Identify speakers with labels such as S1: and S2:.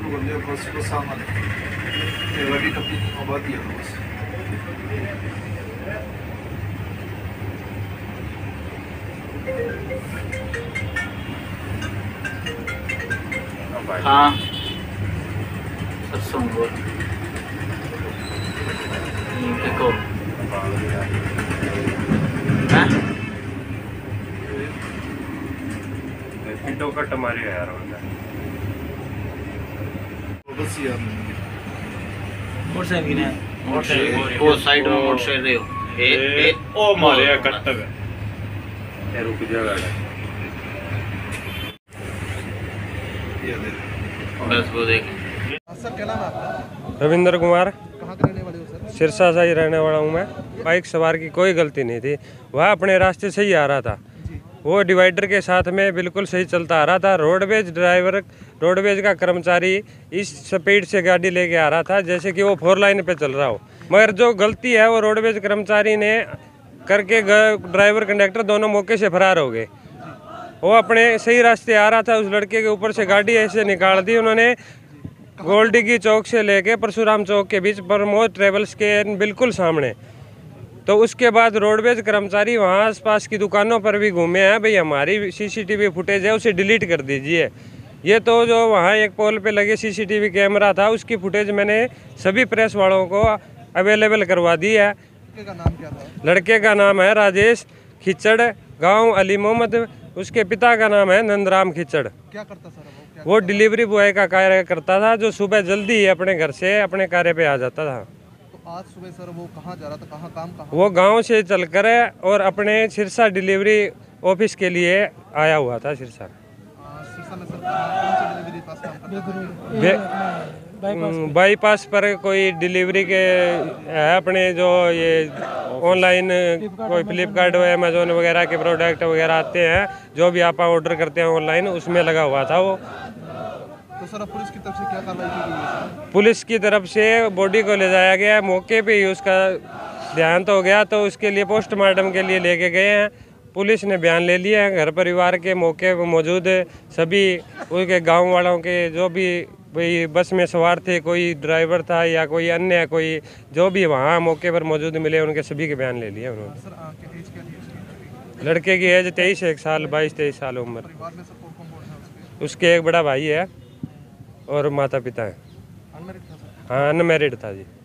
S1: चालू कर दिया बस को सामान गाड़ी टपी नहीं हो पाती है बस।
S2: हाँ सत्संग बोल देखो
S3: पिंडों कट मारे यार
S1: बस यार
S2: मोटरसाइकिल है वो साइड में मोटरसाइकिल ए ओ मारे कट तक
S3: है रुक जा गाड़ी
S2: बस वो देख।
S4: सर क्या नाम है आपका?
S3: रविंद्र कुमार,
S4: कहाँ के रहने वाले हो सर?
S3: सिरसा से ही रहने वाला हूँ मैं। बाइक सवार की कोई गलती नहीं थी, वह अपने रास्ते से ही आ रहा था। वो डिवाइडर के साथ में बिल्कुल सही चलता आ रहा था। रोडवेज का कर्मचारी इस स्पीड से गाड़ी लेके आ रहा था जैसे कि वो 4 लाइन पे चल रहा हो, मगर जो गलती है वो रोडवेज कर्मचारी ने करके ड्राइवर कंडक्टर दोनों मौके से फरार हो गए। वो अपने सही रास्ते आ रहा था, उस लड़के के ऊपर से गाड़ी ऐसे निकाल दी उन्होंने। गोल्डी चौक से लेके परशुराम चौक के बीच प्रमोद ट्रेवल्स के बिल्कुल सामने। तो उसके बाद रोडवेज कर्मचारी वहाँ आसपास की दुकानों पर भी घूमे हैं, भाई हमारी सीसीटीवी फुटेज है उसे डिलीट कर दीजिए। ये तो जो वहाँ एक पोल पे लगे सीसीटीवी कैमरा था उसकी फुटेज मैंने सभी प्रेस वालों को अवेलेबल करवा दी है।
S4: लड़के का नाम क्या था?
S3: लड़के का नाम है राजेश खिचड़, गांव अली मोहम्मद। उसके पिता का नाम है नंदराम खिचड़।
S4: क्या करता सर वो?
S3: वो डिलीवरी बॉय का कार्य करता था, जो सुबह जल्दी अपने घर से अपने कार्य पे आ जाता था।
S4: तो आज सुबह सर वो कहाँ जा रहा था, कहाँ काम कहाँ?
S3: वो गांव से चलकर और अपने सिरसा डिलीवरी ऑफिस के लिए आया हुआ था सिरसा।
S4: सिरसा में सर कौन सी डिलीवरी पास काम करता था?
S3: बाईपास पर कोई डिलीवरी के है अपने जो ये ऑनलाइन कोई फ्लिपकार्ट और अमेजोन वगैरह के प्रोडक्ट वगैरह आते हैं, जो भी आप ऑर्डर करते हैं ऑनलाइन, उसमें लगा हुआ था वो।
S4: तो सर पुलिस की तरफ से क्या कार्रवाई की गई है?
S3: पुलिस की तरफ से बॉडी को ले जाया गया, मौके पे ही उसका देहांत हो गया, तो उसके लिए पोस्टमार्टम के लिए लेके गए हैं। पुलिस ने बयान ले लिया है। घर परिवार के मौके पर मौजूद सभी उनके गांव वालों के जो भी भाई बस में सवार थे, कोई ड्राइवर था या कोई अन्य कोई जो भी वहाँ मौके पर मौजूद मिले, उनके सभी के बयान ले लिए उन्होंने।
S4: सर एज क्या थी उसकी?
S3: लड़के की एज 23 साल 22-23 साल उम्र।
S4: परिवार में सर कौन है उसके?
S3: उसके एक बड़ा भाई है और माता पिता हैं।
S4: अनमैरिड था सर?
S3: हाँ अनमैरिड था जी।